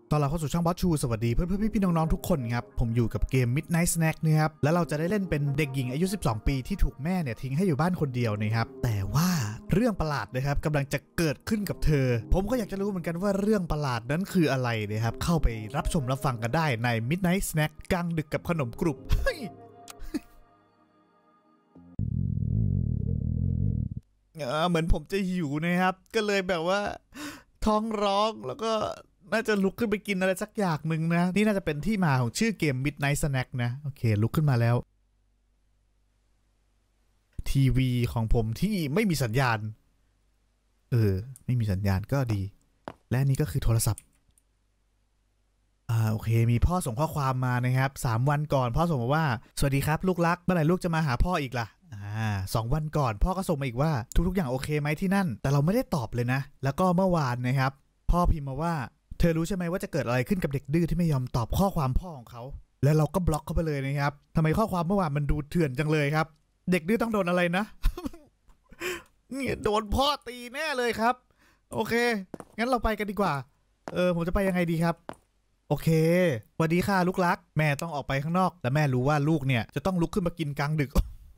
ตอนเราเข้าสู่ช่องบอสชูสวัสดีเพื่อนพี่น้องๆทุกคนครับผมอยู่กับเกม Midnight Snack นะครับแล้วเราจะได้เล่นเป็นเด็กหญิงอายุ12ปีที่ถูกแม่เนี่ยทิ้งให้อยู่บ้านคนเดียวนะครับแต่ว่าเรื่องประหลาดนะครับกำลังจะเกิดขึ้นกับเธอผมก็อยากจะรู้เหมือนกันว่าเรื่องประหลาดนั้นคืออะไรนะครับเข้าไปรับชมรับฟังกันได้ใน Midnight Snack กลางดึกกับขนมกรุบเหมือนผมจะหิวนะครับก็เลยแบบว่าท้องร้องแล้วก็น่าจะลุกขึ้นไปกินอะไรสักอย่างหนึ่งนะนี่น่าจะเป็นที่มาของชื่อเกม Midnight Snack นะโอเคลุกขึ้นมาแล้วทีวีของผมที่ไม่มีสัญญาณไม่มีสัญญาณก็ดีและนี่ก็คือโทรศัพท์โอเคมีพ่อส่งข้อความมานะครับ3 วันก่อนพ่อส่งมาว่าสวัสดีครับลูกรักเมื่อไหร่ลูกจะมาหาพ่ออีกล่ะ2 วันก่อนพ่อก็ส่งมาอีกว่าทุกอย่างโอเคไหมที่นั่นแต่เราไม่ได้ตอบเลยนะแล้วก็เมื่อวานนะครับพ่อพิมพ์มาว่าเธอรู้ใช่ไหมว่าจะเกิดอะไรขึ้นกับเด็กดื้อที่ไม่ยอมตอบข้อความพ่อของเขาแล้วเราก็บล็อกเขาไปเลยนะครับทำไมข้อความเมื่อวานมันดูเถื่อนจังเลยครับเด็กดื้อต้องโดนอะไรนะ เนี่ยโดนพ่อตีแน่เลยครับโอเคงั้นเราไปกันดีกว่าผมจะไปยังไงดีครับโอเคสวัสดีค่ะลูกรักแม่ต้องออกไปข้างนอกและแม่รู้ว่าลูกเนี่ยจะต้องลุกขึ้นมากินกลางดึก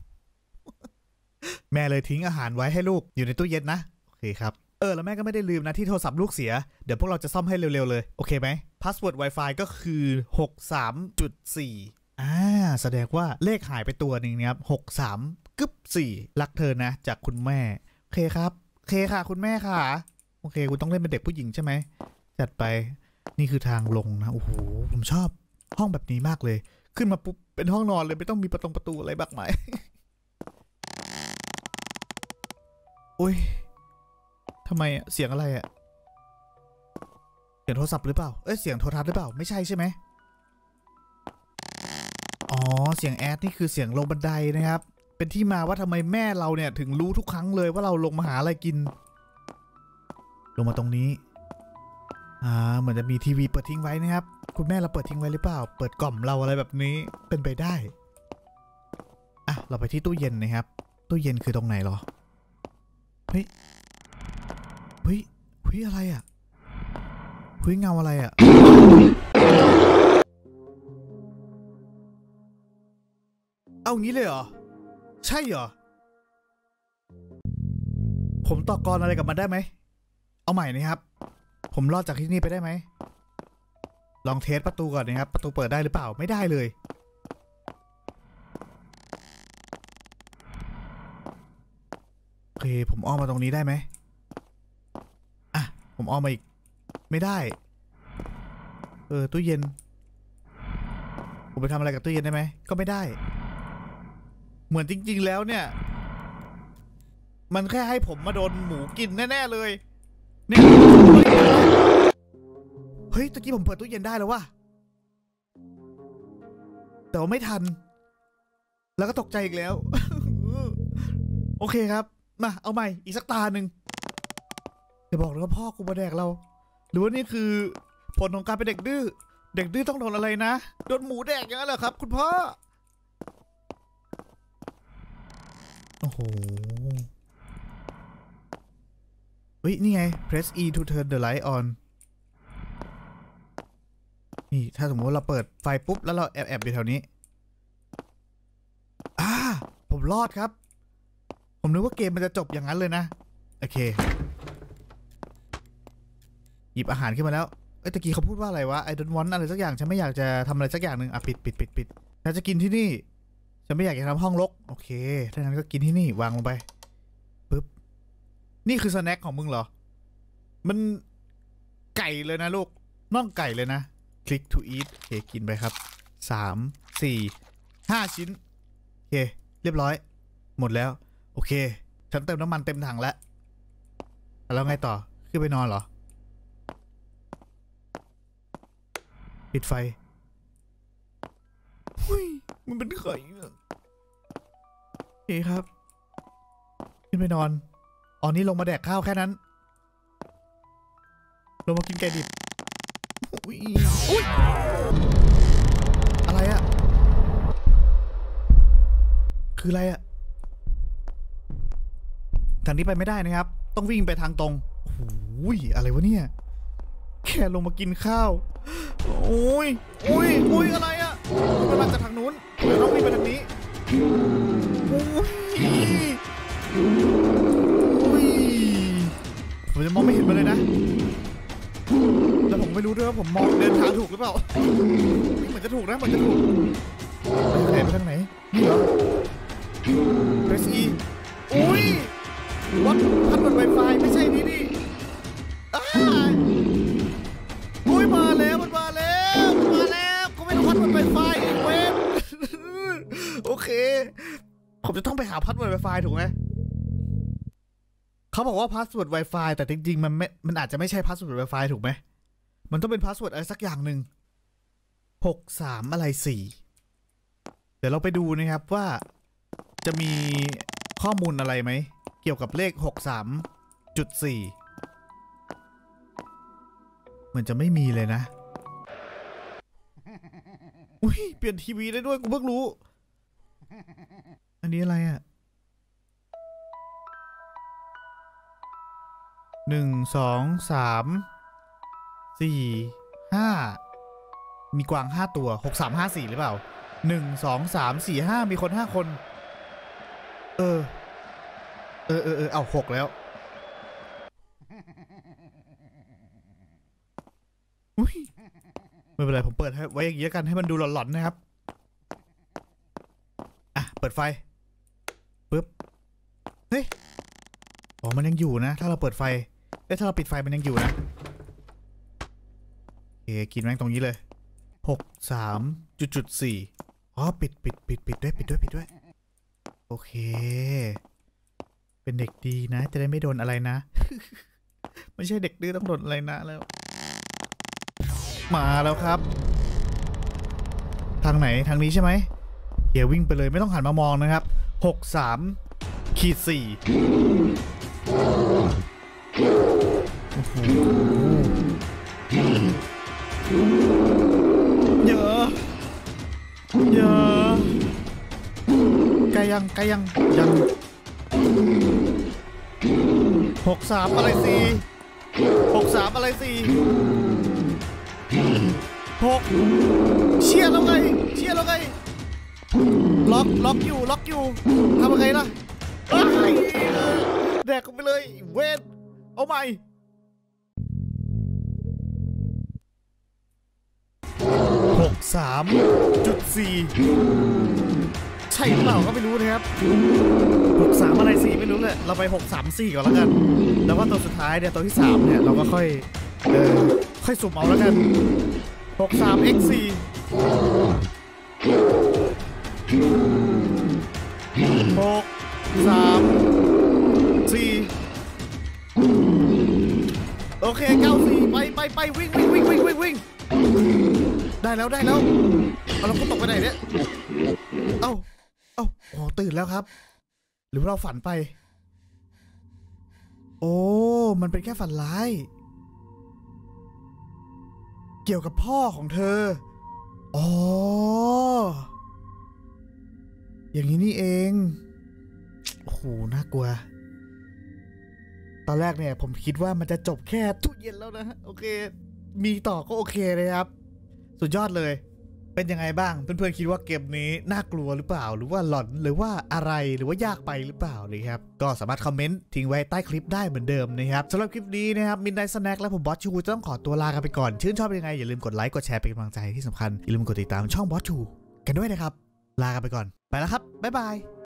แม่เลยทิ้งอาหารไว้ให้ลูกอยู่ในตู้เย็นนะโอเคครับแล้วแม่ก็ไม่ได้ลืมนะที่โทรศัพท์ลูกเสียเดี๋ยวพวกเราจะซ่อมให้เร็วๆเลยโอเคไหมพาสเวิร์ด Wi-Fi ก็คือ 63.4แสดงว่าเลขหายไปตัวหนึ่งนะครับ63.4รักเธอนะจากคุณแม่โอเคครับโอเคค่ะคุณแม่ค่ะโอเคคุณต้องเล่นเป็นเด็กผู้หญิงใช่ไหมจัดไปนี่คือทางลงนะโอ้โหผมชอบห้องแบบนี้มากเลยขึ้นมาปุ๊บเป็นห้องนอนเลยไม่ต้องมีประตูอะไรมากมาย โอ้ยทำไมเสียงอะไรเสียงโทรศัพท์หรือเปล่าเสียงโทรทัศน์หรือเปล่าไม่ใช่ใช่ไหมอ๋อเสียงแอดนี่คือเสียงลงบันไดนะครับเป็นที่มาว่าทำไมแม่เราเนี่ยถึงรู้ทุกครั้งเลยว่าเราลงมาหาอะไรกินลงมาตรงนี้เหมือนจะมีทีวีเปิดทิ้งไว้นะครับคุณแม่เราเปิดทิ้งไว้หรือเปล่าเปิดกล่อมเราอะไรแบบนี้เป็นไปได้เราไปที่ตู้เย็นนะครับตู้เย็นคือตรงไหนหรอเฮ้ยอะไรเงาอะไรเอางี้เลยเหรอใช่เหรอผมต่อกรอะไรกับมันได้ไหมเอาใหม่นะครับผมรอดจากที่นี่ไปได้ไหมลองเทสประตูก่อนนะครับประตูเปิดได้หรือเปล่าไม่ได้เลยโอเคผมอ้อมมาตรงนี้ได้ไหมผมอ้อมมาอีกไม่ได้ตู้เย็นผมไปทำอะไรกับตู้เย็นได้ไหมก็ไม่ได้เหมือนจริงๆแล้วเนี่ยมันแค่ให้ผมมาโดนหมูกินแน่ๆเลยเนี่ยเฮ้ยตะกี้ผมเปิดตู้เย็นได้แล้วว่ะแต่ว่าไม่ทันแล้วก็ตกใจอีกแล้ว โอเคครับมาเอาใหม่อีกสักตาหนึ่งจะบอกเลยว่าพ่อกูมาแดกเราหรือว่านี่คือผลของการเป็นเด็กดื้อต้องโดนอะไรนะโดนหมูแดกอย่างนั้นเหรอครับคุณพ่อโอ้โหเฮ้ยนี่ไง press E to turn the light on นี่ถ้าสมมติว่าเราเปิดไฟปุ๊บแล้วเราแอบอยู่แถวนี้ผมรอดครับผมนึกว่าเกมมันจะจบอย่างนั้นเลยนะโอเคหยิบอาหารขึ้นมาแล้วตะกี้เขาพูดว่าอะไรวะ I don't want อะไรสักอย่างฉันไม่อยากจะทำอะไรสักอย่างหนึ่งปิดฉันจะกินที่นี่ฉันไม่อยากจะทำห้องรกโอเคถ้างั้นก็กินที่นี่วางลงไปปึ๊บนี่คือสแน็คของมึงเหรอมันไก่เลยนะลูกน่องไก่เลยนะ click to eat โอเคกินไปครับ3 4 5 ชิ้นโอเคเรียบร้อยหมดแล้วโอเคฉันเติมน้ำมันเต็มถังแล้วแล้วไงต่อขึ้นไปนอนเหรอปิดไฟมันเป็นไข่โอเคครับขึ้นไปนอนนี่ลงมาแดกข้าวแค่นั้นลงมากินไก่ดิบอุ้ยอะไรคืออะไรทางนี้ไปไม่ได้นะครับต้องวิ่งไปทางตรงโอ้ยอะไรวะเนี่ยแค่ลงมากินข้าวโอ้ยอะไรอะมันมาจากทางนู้นเดี๋ยวต้องวิ่งไปทางนี้โอ้ยผมจะมองไม่เห็นมันเลยนะแล้วผมไม่รู้ด้วยว่าผมมองเดินทางถูกหรือเปล่าเหมือนจะถูกนะเหมือนจะถูกไปทางไหนนี่เหรอเรสอีอุ้ยวัดพัดบน Wi-Fi ไม่ใช่นี่อุ้ยมาแล้วมันมาแล้วกูไม่ต้องพัดบน Wi-Fi เว้ยโอเคผมจะต้องไปหาพัดบน Wi-Fi ถูกไหมเขาบอกว่าพาสเวิร์ด Wi-Fi แต่จริงๆมันอาจจะไม่ใช่พาสเวิร์ด Wi-Fi ถูกไหมมันต้องเป็นพาสเวิร์ดอะไรสักอย่างหนึ่ง63อะไร4เดี๋ยวเราไปดูนะครับว่าจะมีข้อมูลอะไรไหมเกี่ยวกับเลข 63.4 เหมือนจะไม่มีเลยนะอุ้ยเปลี่ยนทีวีได้ด้วยกูเพิ่งรู้อันนี้อะไรอ่ะ1 2 3 4 5มีกวาง5ตัว6 3 5 4หรือเปล่า1 2 3 4 5มีคน5คนเอา6แล้วอุ้ยไม่เป็นไรผมเปิดไว้อย่างนี้กันให้มันดูหลอนๆนะครับอ่ะเปิดไฟปึ๊บเฮ้ยอ๋อมันยังอยู่นะถ้าเราเปิดไฟถ้าเราปิดไฟมันยังอยู่นะโอเคกินแม่งตรงนี้เลย63.4อ๋อปิดด้วยโอเคเป็นเด็กดีนะจะได้ไม่โดนอะไรนะ ไม่ใช่เด็กดื้อต้องโดนอะไรนะแล้วมาแล้วครับทางไหนทางนี้ใช่ไหมเดี๋ยววิ่งไปเลยไม่ต้องหันมามองนะครับ63-4โอ้โหเยอะไกลยัง63อะไร463อะไร4 6เชียร์แล้วไงล็อกอยู่ทำยังไงล่ะแดกกันไปเลยเวทเอาใหม่63.4ใช่หรือเปล่าก็ไม่รู้นะครับ63อะไร4ไม่รู้เลยเราไป634ก่อนแล้วกันแล้วว่าตัวสุดท้ายเนี่ยตัวที่3เนี่ยเราก็ค่อยสุ่มเอาแล้วกัน63x4 634โอเค94ไปวิ่งได้แล้วเราก็ตกไปไหนเนี่ยเอ้าโอ้ตื่นแล้วครับหรือว่าเราฝันไปโอ้มันเป็นแค่ฝันร้ายเกี่ยวกับพ่อของเธออ๋ออย่างนี้นี่เองโอ้โหน่ากลัวตอนแรกเนี่ยผมคิดว่ามันจะจบแค่ตู้เย็นแล้วนะโอเคมีต่อก็โอเคเลยครับสุดยอดเลยเป็นยังไงบ้างเพื่อนๆคิดว่าเกมนี้น่ากลัวหรือเปล่าหรือว่าหลอนหรือว่าอะไรหรือว่ายากไปหรือเปล่านะครับก็สามารถคอมเมนต์ทิ้งไว้ใต้คลิปได้เหมือนเดิมนะครับสำหรับคลิปนี้นะครับมินไนท์สแน็คและผมบอสชูจะต้องขอตัวลากันไปก่อนชื่นชอบยังไงอย่าลืมกดไลค์กดแชร์เป็นกำลังใจที่สำคัญอย่าลืมกดติดตามช่องบอสชูกันด้วยนะครับลากันไปก่อนไปแล้วครับบ๊ายบาย